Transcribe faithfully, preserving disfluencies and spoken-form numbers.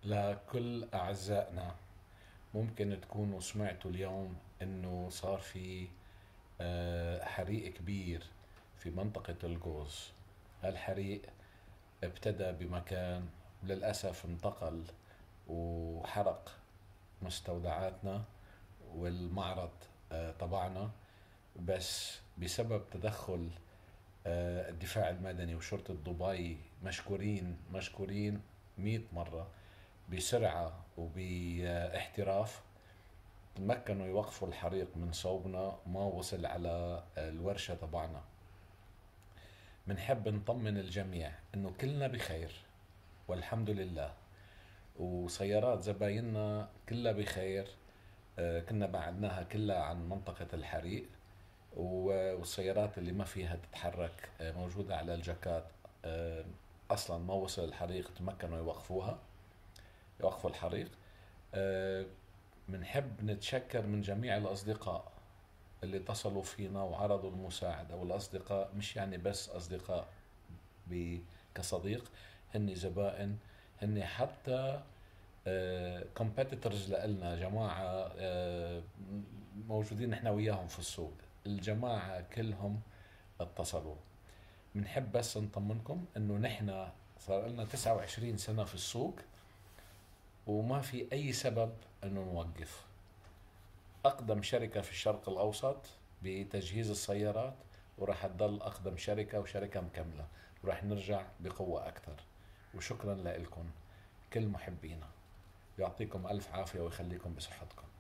لكل أعزائنا، ممكن تكونوا سمعتوا اليوم إنه صار في آه، حريق كبير في منطقة الجوز. هالحريق ابتدى بمكان، للأسف انتقل وحرق مستودعاتنا والمعرض آه، تبعنا. بس بسبب تدخل آه، الدفاع المدني وشرطة دبي، مشكورين مشكورين مئة مرة، بسرعة وباحتراف تمكنوا يوقفوا الحريق من صوبنا، ما وصل على الورشة تبعنا. منحب نطمن الجميع انه كلنا بخير والحمد لله، وسيارات زبايننا كلها بخير. آه، كنا بعدناها كلها عن منطقة الحريق، والسيارات اللي ما فيها تتحرك آه، موجودة على الجاكات. آه، اصلا ما وصل الحريق، تمكنوا يوقفوها، يوقفوا الحريق. آه، منحب نتشكر من جميع الأصدقاء اللي اتصلوا فينا وعرضوا المساعدة، والأصدقاء مش يعني بس أصدقاء كصديق، هن زبائن، هن حتى كومبيتيتورز لنا، جماعة آه، موجودين احنا وياهم في السوق. الجماعة كلهم اتصلوا. بنحب بس نطمنكم انه نحن صار لنا تسعة وعشرين سنة في السوق، وما في اي سبب انه نوقف. أقدم شركة في الشرق الأوسط بتجهيز السيارات، وراح تضل أقدم شركة وشركة مكملة، وراح نرجع بقوة أكثر. وشكرا لكم كل محبينا، يعطيكم ألف عافية ويخليكم بصحتكم.